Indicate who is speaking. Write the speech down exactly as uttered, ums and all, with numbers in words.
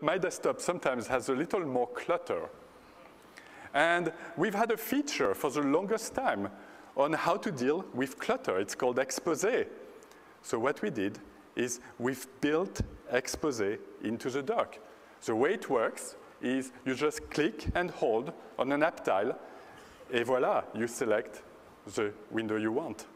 Speaker 1: my desktop sometimes has a little more clutter. And we've had a feature for the longest time on how to deal with clutter. It's called Exposé. So what we did is we've built Exposé into the dock. The way it works is you just click and hold on an app tile, et voila, you select the window you want.